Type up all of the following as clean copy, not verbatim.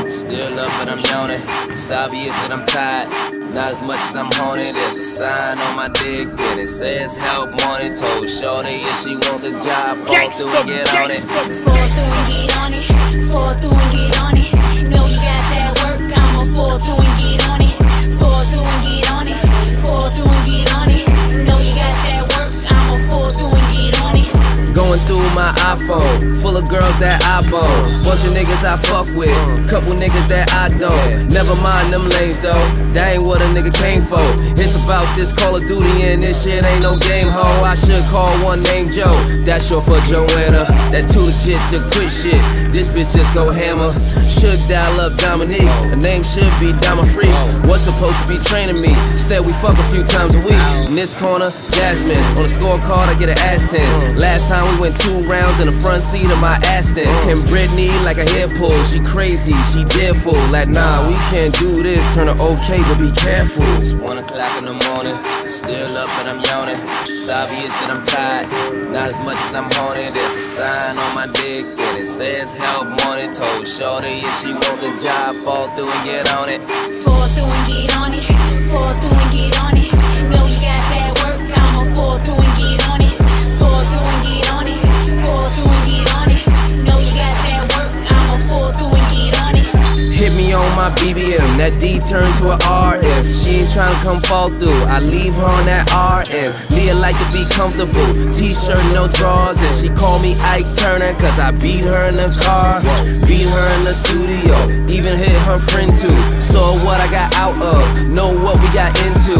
Still up, but I'm yawning. It's obvious that I'm tired. Not as much as I'm haunted. There's a sign on my dick and it says help wanted. Told shorty if she want the job, fall through and get on it. Fall through and get on it. Fall through and get on it. Know you got that work, I'ma fall through and get on it. Fall through and get on it. Fall through and get on it. Know you got that work, I'ma fall through and get on it. Going through my iPhone, full of girls that I bone. Bunch of niggas I fuck with, couple niggas that I don't. Never mind them lanes though, that ain't what a nigga came for. It's about this Call of Duty and this shit ain't no game, ho. I should call one named Joe, that's short for Joanna. That too legit to quit shit, this bitch just go hammer. Should dial up Dominique, her name should be Dama Free. What's supposed to be training me, instead we fuck a few times a week. In this corner, Jasmine, on the scorecard I get an ass 10. Last time we went 2 rounds in the front seat of my Aston. And Britney like a hair pull, she crazy, she dead full. Like nah, we can't do this, turn her okay, but be careful. It's 1 o'clock in the morning, still up but I'm yawning. It's obvious that I'm tired, not as much as I'm haunted. There's a sign on my dick and it says help wanted. Told shorty if she want the job, fall through and get on it. Fall through and get on it. Fall through and get on it. Know you got that work, I'ma fall through and get on it. Fall through and get on it. Fall through and get on it. Know you got that work, I'ma fall through and get on it. Hit me on my BBM, that D turn to a RF. She ain't tryna come fall through, I leave her on that RM. Leah like to be comfortable, t-shirt, no drawers. And she call me Ike Turner, cause I beat her in the car. Beat her in the studio, even hit her friend too. Saw what I got out of, know what we got into.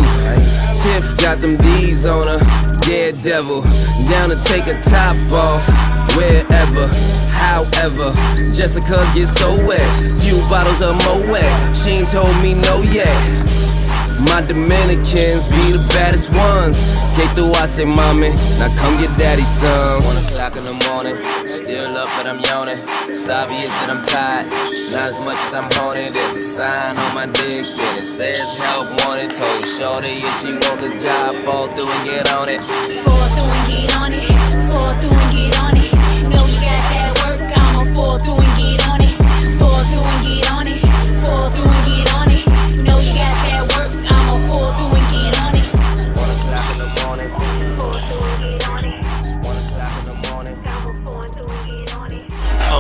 Tiff got them D's on her, yeah devil. Down to take a top off, wherever. However, Jessica gets so wet, few bottles of Moet. She ain't told me no yet. My Dominicans be the baddest ones. Came through, I say, mommy, now come get daddy's son. 1 o'clock in the morning, still up but I'm yawning. It's obvious that I'm tired, not as much as I'm haunted. There's a sign on my dick and it says help wanted. Told shorty if she want the job, fall through and get on it. Fall through and get on it. Fall through and get on it. Know you got that work, I'ma fall through and get on it. Fall through and get on it. Fall through and get on it. Know you got that work, I'ma fall through and get on it. It's 1 o'clock in the morning. Fall through and get on it. It's 1 o'clock in the morning. I'ma fall through and get on it.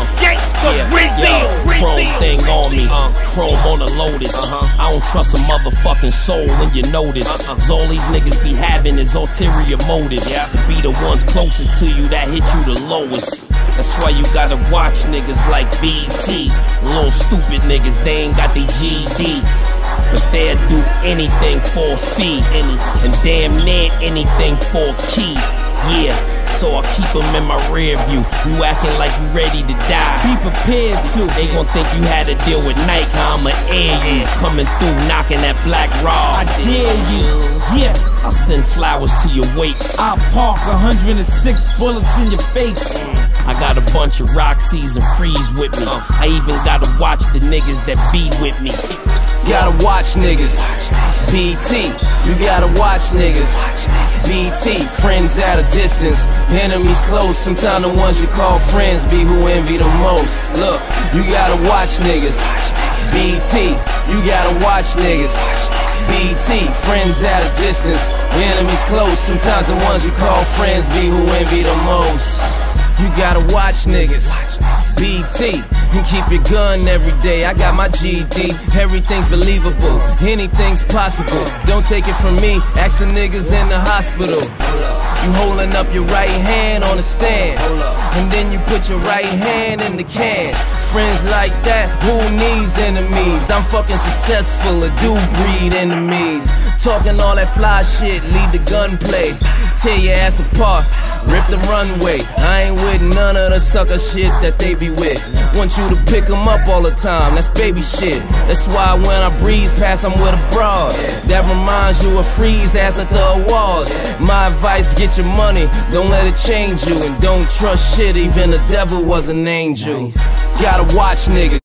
Chrome thing on me, chrome on the Lotus. I don't trust a motherfucking soul, and you know this. All these niggas be having is ulterior motives. Be the ones closest to you that hit you the lowest. That's why you gotta watch niggas like BT. Little stupid niggas, they ain't got their GD. But they'll do anything for a fee, and damn near anything for a key. Yeah, so I keep them in my rear view. You acting like you ready to die, be prepared to. They gon' think you had to deal with Nike, I'ma air you. Coming through, knocking that black raw. I dare you, yeah. I send flowers to your wake. I park 106 bullets in your face. I got a bunch of Roxy's and Freeze with me. I even gotta watch the niggas that be with me. Gotta watch niggas. BT, you gotta watch niggas. BT, friends at a distance, enemies close. Sometimes the ones you call friends be who envy the most. Look, you gotta watch niggas. BT, you gotta watch niggas. BT, friends at a distance, enemies close. Sometimes the ones you call friends be who envy the most. You gotta watch niggas. BT, and keep your gun every day. I got my GD, everything's believable, anything's possible. Don't take it from me, ask the niggas in the hospital. You holding up your right hand on the stand, and then you put your right hand in the can. Friends like that, who needs enemies? I'm fucking successful, I do breed enemies. Talking all that fly shit, lead the gunplay. Tear your ass apart, rip the runway. I ain't with none of the sucker shit that they be with. Want you to pick them up all the time, that's baby shit. That's why when I breeze past, I'm with a broad. That reminds you of Freeze ass at the awards. My advice, get your money, don't let it change you. And don't trust shit, even the devil was an angel. Gotta watch niggas.